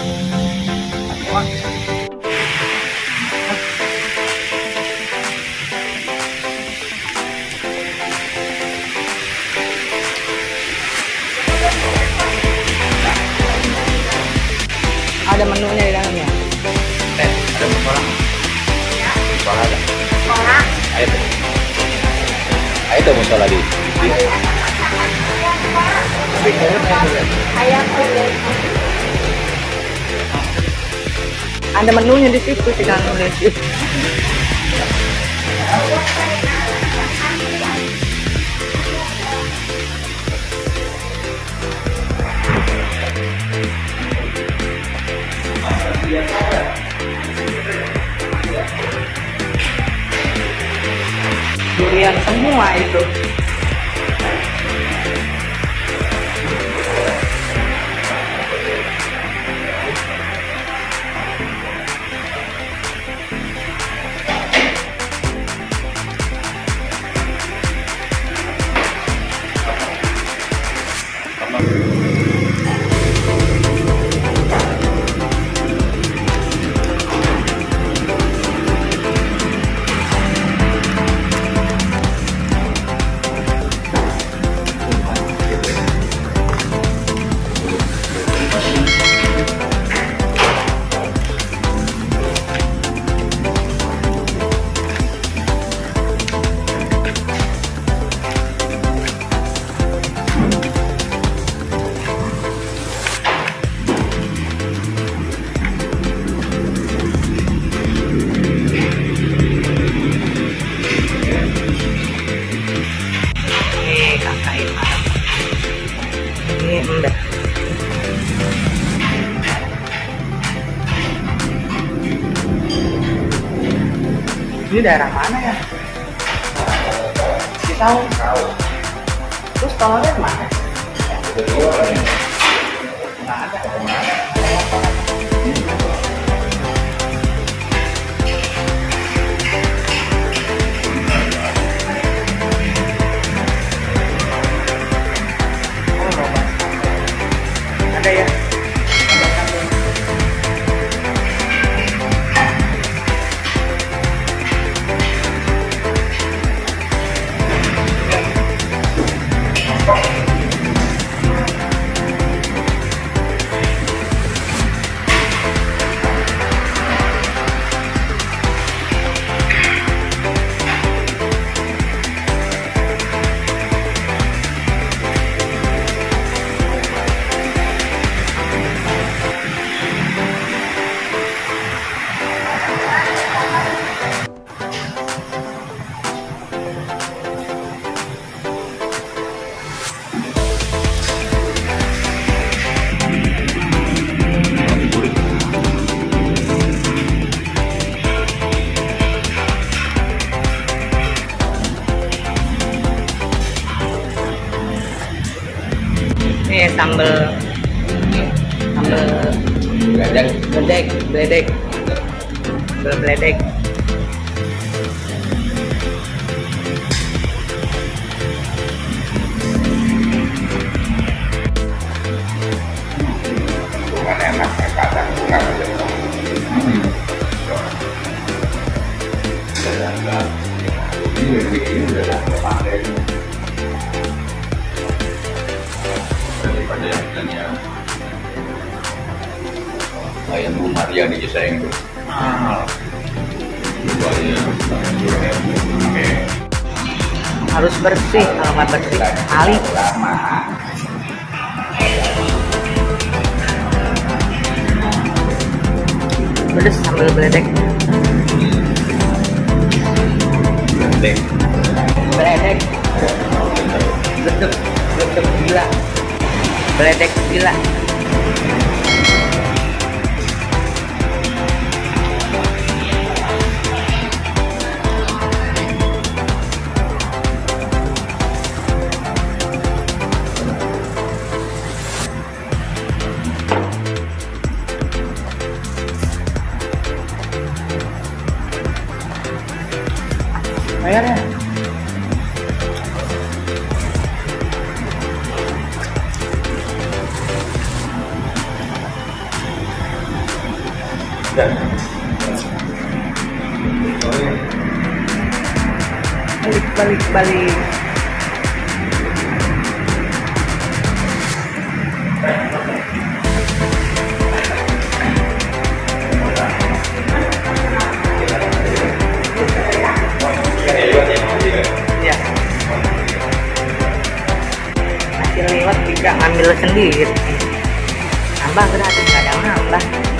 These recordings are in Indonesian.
Ada menunya di dalamnya. Ada musola. Musola ada. Musola. Ada musola di. Ayam kulit. Ada menunya di situ, tinggal nulis. Durian semua itu. Ini daerah mana ya? Tahu. Terus tolongnya kemana? Nggak ada. Ada ya? Ini sambal beledek. Enak kadang bukan aja. Ini udah pakai. Daripada yang lainnya. Ayam Bu Maria di Cisayong tuh. Harus bersih, kalau nggak bersih kali. Pedes sambal beledek. Beledek gila. Beledek gila. Bayar ya. Balik. Ya. Masih lewat bisa ambil sendiri. Nambah gratis, kadang nambah.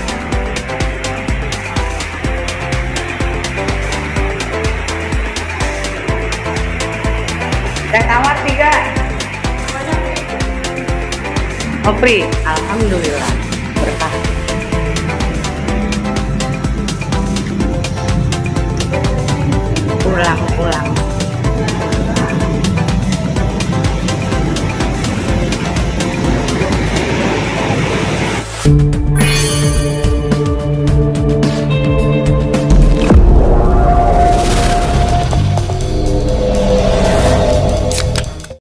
Tawar 3. Oh, free. Alhamdulillah. Berkah. Pulang.